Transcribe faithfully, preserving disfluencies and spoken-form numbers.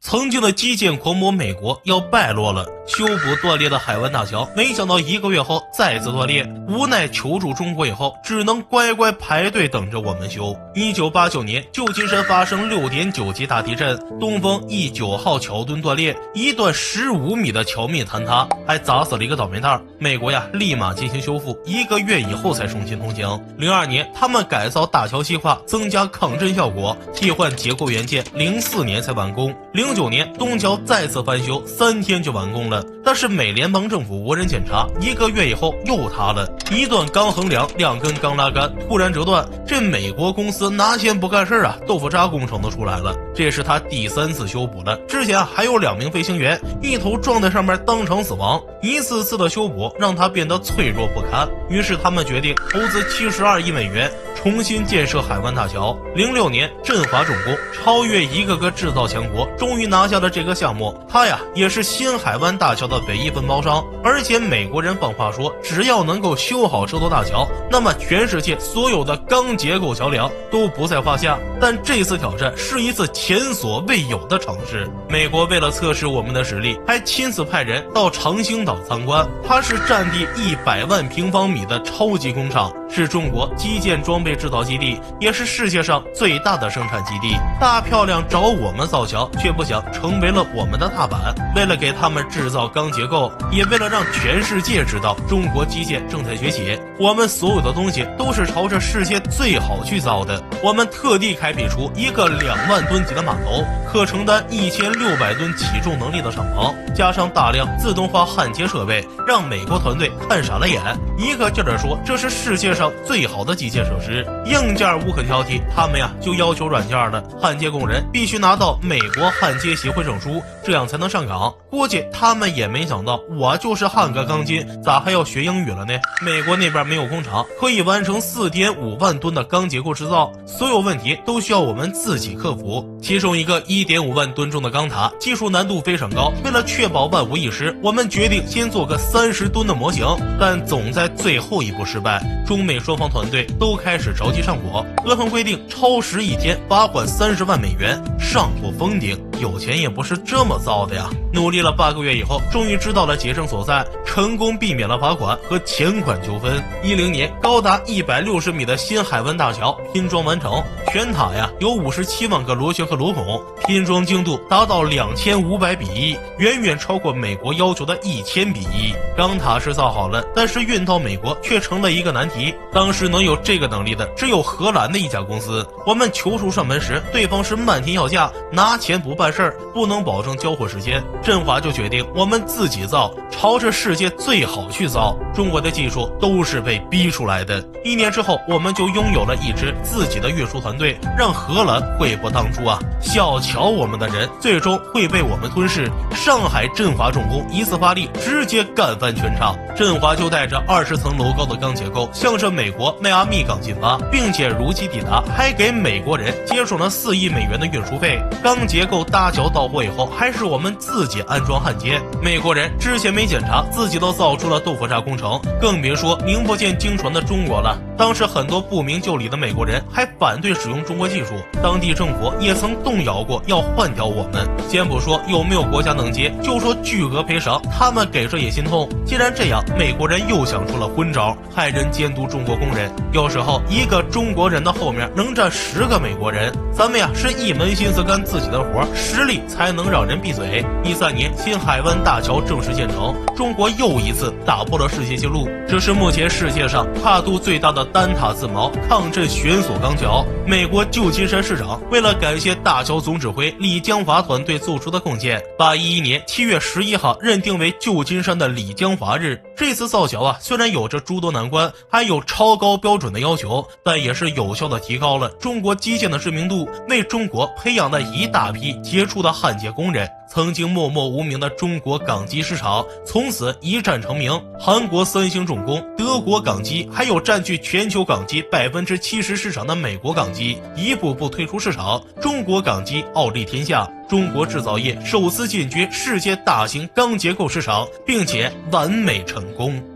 曾经的基建狂魔美国要败落了，修补断裂的海湾大桥，没想到一个月后再次断裂，无奈求助中国以后，只能乖乖排队等着我们修。一九八九年，旧金山发生六点九级大地震，东风 E 九号桥墩断裂，一段十五米的桥面坍塌，还砸死了一个倒霉蛋。美国呀，立马进行修复，一个月以后才重新通行。零二年，他们改造大桥细化，增加抗震效果，替换结构元件，零四年才完工。零九年，东桥再次翻修，三天就完工了。但是美联邦政府无人检查，一个月以后又塌了，一段钢横梁，两根钢拉杆突然折断。这美国公司拿钱不干事啊，豆腐渣工程都出来了。这是他第三次修补了，之前还有两名飞行员一头撞在上面当场死亡。一次次的修补让他变得脆弱不堪，于是他们决定投资七十二亿美元重新建设海湾大桥。零六年，振华重工超越一个个制造强国，终于拿下了这个项目。他呀也是新海湾大桥的唯一分包商，而且美国人放话说，只要能够修好这座大桥，那么全世界所有的钢结构桥梁都不在话下。但这次挑战是一次前所未有的尝试。美国为了测试我们的实力，还亲自派人到长兴岛参观。它是占地一百万平方米的超级工厂，是中国基建装备制造基地，也是世界上最大的生产基地。大漂亮找我们造桥，却不想成为了我们的踏板。为了给他们制造钢结构，也为了让全世界知道中国基建正在崛起，我们所有的东西都是朝着世界最好去造的。我们特地开辟出一个两万吨级的码头，可承担一千六百吨起重能力的厂房，加上大量自动化焊接设备，让美国团队看傻了眼，一个劲儿说这是世界上最好的基建设施。硬件无可挑剔，他们呀就要求软件了，焊接工人必须拿到美国焊接协会证书，这样才能上岗。估计他们也没想到，我就是焊个钢筋，咋还要学英语了呢？美国那边没有工厂可以完成 四点五万吨的钢结构制造，所有问题都需要我们自己克服。其中一个 一点五万吨重的钢塔，技术难度非常高，为了确保万无一失，我们决定先做个三十吨的模型，但总在最后一步失败。中美双方团队都开始着急上火，合同规定超时一天罚款三十万美元，上不封顶。有钱也不是这么造的呀！努力了八个月以后，终于知道了结症所在，成功避免了罚款和钱款纠纷。一零年，高达一百六十米的新海湾大桥拼装完成，全塔呀有五十七万个螺旋和螺孔，拼装精度达到两千五百比一，远远超过美国要求的一千比一。钢塔是造好了，但是运到美国却成了一个难题。当时能有这个能力的只有荷兰的一家公司，我们求助上门时，对方是漫天要价，拿钱不办事儿，不能保证交货时间。振华就决定我们自己造，朝着世界最好去造。中国的技术都是被逼出来的。一年之后，我们就拥有了一支自己的运输团队，让荷兰悔不当初啊！小瞧我们的人，最终会被我们吞噬。上海振华重工一次发力，直接干翻全场。振华就带着二十层楼高的钢结构，向着美国迈阿密港进发，并且如期抵达，还给美国人节省了四亿美元的运输费。钢结构搭桥到货以后，还是我们自己安装焊接。美国人之前没检查，自己都造出了豆腐渣工程，更别说名不见经传的中国了。当时很多不明就里的美国人还反对使用中国技术，当地政府也曾动摇过要换掉我们。先不说有没有国家能接，就说巨额赔偿，他们给这也心痛。既然这样，美国人又想出了昏招，派人监督中国工人。有时候一个中国人的后面能站十个美国人。咱们呀是一门心思干自己的活，实力才能让人闭嘴。一三年，新海湾大桥正式建成，中国又一次打破了世界纪录。这是目前世界上跨度最大的单塔自锚抗震悬索钢桥。美国旧金山市长为了感谢大桥总指挥李江华团队做出的贡献，把一一年七月十一号认定为旧金山的李江华日。这次造桥啊，虽然有着诸多难关，还有超高标准的要求，但也是有效的提高了中国基建的知名度，为中国培养了一大批杰出的焊接工人。曾经默默无名的中国港机市场从此一战成名，韩国三星重工、德国港机，还有占据全球港机百分之七十市场的美国港机，一步步退出市场，中国港机傲立天下。中国制造业首次进军世界大型钢结构市场，并且完美成功。